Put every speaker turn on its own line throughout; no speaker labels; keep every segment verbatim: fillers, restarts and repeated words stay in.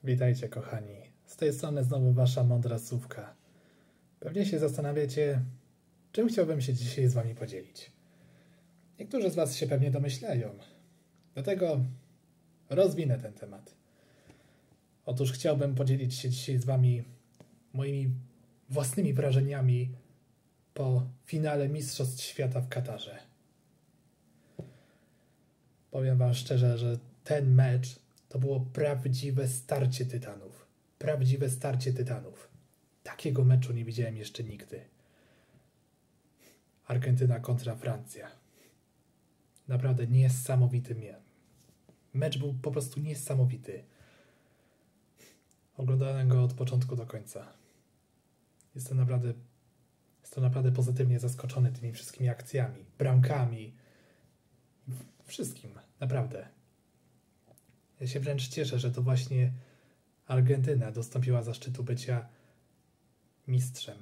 Witajcie kochani, z tej strony znowu wasza mądra słówka. Pewnie się zastanawiacie, czym chciałbym się dzisiaj z wami podzielić. Niektórzy z was się pewnie domyślają, dlatego rozwinę ten temat. Otóż chciałbym podzielić się dzisiaj z wami moimi własnymi wrażeniami po finale Mistrzostw Świata w Katarze. Powiem wam szczerze, że ten mecz to było prawdziwe starcie tytanów. Prawdziwe starcie tytanów. Takiego meczu nie widziałem jeszcze nigdy. Argentyna kontra Francja. Naprawdę niesamowity mecz. Mecz był po prostu niesamowity. Oglądałem go od początku do końca. Jestem naprawdę, jestem naprawdę pozytywnie zaskoczony tymi wszystkimi akcjami, bramkami. Wszystkim, naprawdę. Ja się wręcz cieszę, że to właśnie Argentyna dostąpiła zaszczytu bycia mistrzem.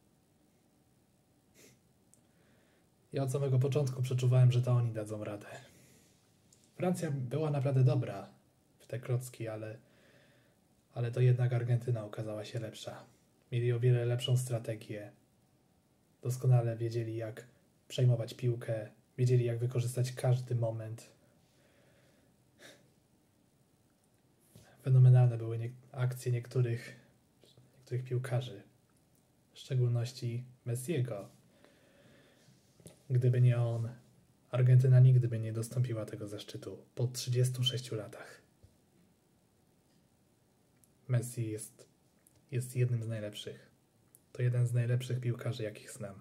Ja od samego początku przeczuwałem, że to oni dadzą radę. Francja była naprawdę dobra w te klocki, ale, ale to jednak Argentyna okazała się lepsza. Mieli o wiele lepszą strategię. Doskonale wiedzieli, jak przejmować piłkę, wiedzieli, jak wykorzystać każdy moment. Fenomenalne były nie akcje niektórych, niektórych piłkarzy, w szczególności Messiego. Gdyby nie on, Argentyna nigdy by nie dostąpiła tego zaszczytu po trzydziestu sześciu latach. Messi jest, jest jednym z najlepszych. To jeden z najlepszych piłkarzy, jakich znam.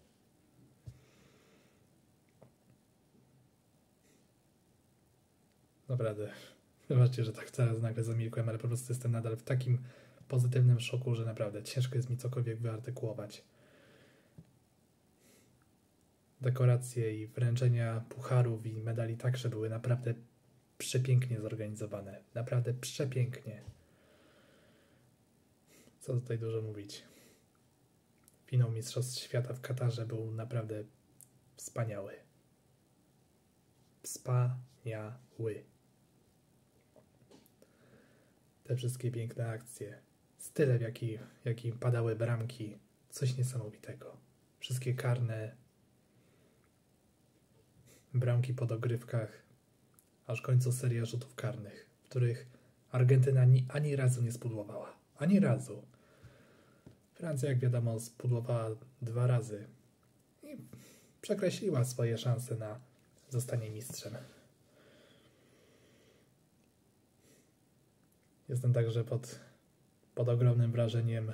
Naprawdę. Wybaczcie, że tak teraz nagle zamilkłem, ale po prostu jestem nadal w takim pozytywnym szoku, że naprawdę ciężko jest mi cokolwiek wyartykułować. Dekoracje i wręczenia pucharów i medali także były naprawdę przepięknie zorganizowane. Naprawdę przepięknie. Co tutaj dużo mówić. Finał Mistrzostw Świata w Katarze był naprawdę wspaniały. Wspaniały. Te wszystkie piękne akcje, styl w jaki, w jakim padały bramki, coś niesamowitego. Wszystkie karne, bramki po dogrywkach, aż w końcu seria rzutów karnych, w których Argentyna ani, ani razu nie spudłowała. Ani razu. Francja, jak wiadomo, spudłowała dwa razy i przekreśliła swoje szanse na zostanie mistrzem. Jestem także pod, pod ogromnym wrażeniem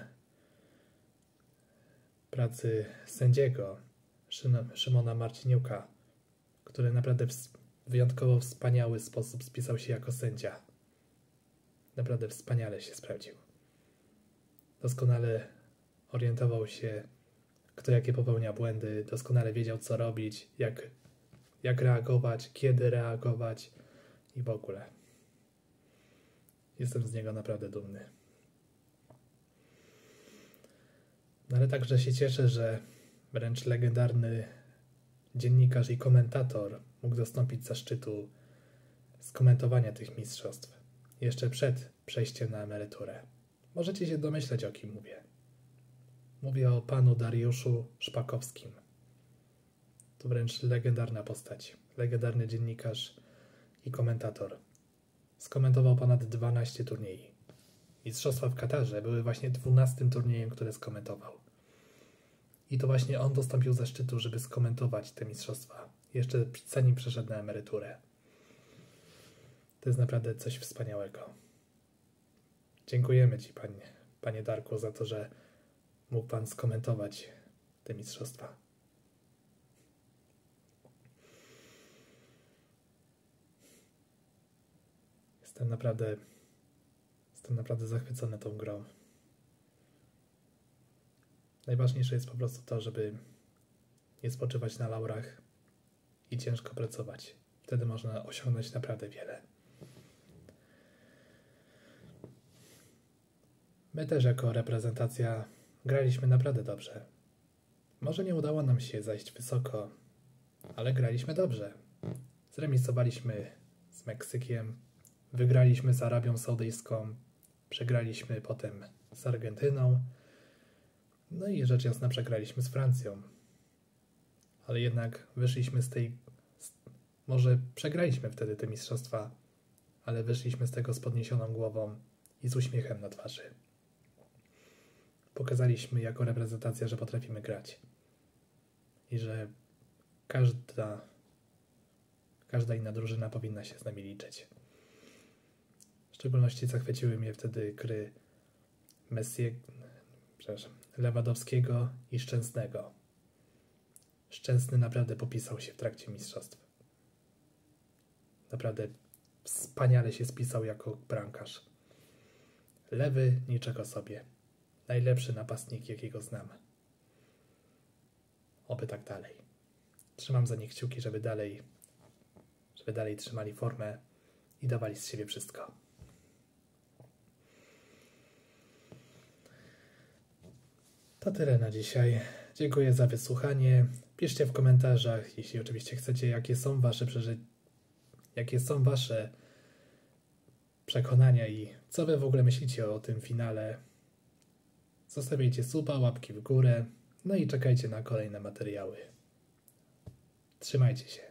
pracy sędziego Szymona Marciniuka, który naprawdę w wyjątkowo wspaniały sposób spisał się jako sędzia. Naprawdę wspaniale się sprawdził. Doskonale orientował się, kto jakie popełnia błędy, doskonale wiedział, co robić, jak, jak reagować, kiedy reagować i w ogóle. Jestem z niego naprawdę dumny. No ale także się cieszę, że wręcz legendarny dziennikarz i komentator mógł dostąpić zaszczytu skomentowania tych mistrzostw jeszcze przed przejściem na emeryturę. Możecie się domyśleć, o kim mówię. Mówię o panu Dariuszu Szpakowskim. To wręcz legendarna postać. Legendarny dziennikarz i komentator. Skomentował ponad dwanaście turniejów. Mistrzostwa w Katarze były właśnie dwunastym turniejem, które skomentował. I to właśnie on dostąpił zaszczytu, żeby skomentować te mistrzostwa, jeszcze zanim przeszedł na emeryturę. To jest naprawdę coś wspaniałego. Dziękujemy ci, panie, panie Darku, za to, że mógł pan skomentować te mistrzostwa. Jestem naprawdę, jestem naprawdę zachwycony tą grą. Najważniejsze jest po prostu to, żeby nie spoczywać na laurach i ciężko pracować. Wtedy można osiągnąć naprawdę wiele. My też jako reprezentacja graliśmy naprawdę dobrze. Może nie udało nam się zajść wysoko, ale graliśmy dobrze. Zremisowaliśmy z Meksykiem, wygraliśmy z Arabią Saudyjską, Przegraliśmy potem z Argentyną. No i rzecz jasna przegraliśmy z Francją. Ale jednak wyszliśmy z tej... Może przegraliśmy wtedy te mistrzostwa, ale wyszliśmy z tego z podniesioną głową i z uśmiechem na twarzy. Pokazaliśmy jako reprezentacja, że potrafimy grać. I że każda, każda inna drużyna powinna się z nami liczyć. W szczególności zachwyciły mnie wtedy gry Messi, przepraszam, Lewandowskiego i Szczęsnego. Szczęsny naprawdę popisał się w trakcie mistrzostw. Naprawdę wspaniale się spisał jako bramkarz. Lewy niczego sobie. Najlepszy napastnik, jakiego znam. Oby tak dalej. Trzymam za nich kciuki, żeby dalej, żeby dalej trzymali formę i dawali z siebie wszystko. To tyle na dzisiaj. Dziękuję za wysłuchanie. Piszcie w komentarzach, jeśli oczywiście chcecie, jakie są wasze przeżycia, jakie są wasze przekonania i co wy w ogóle myślicie o tym finale. Zostawiajcie suba, łapki w górę, no i czekajcie na kolejne materiały. Trzymajcie się.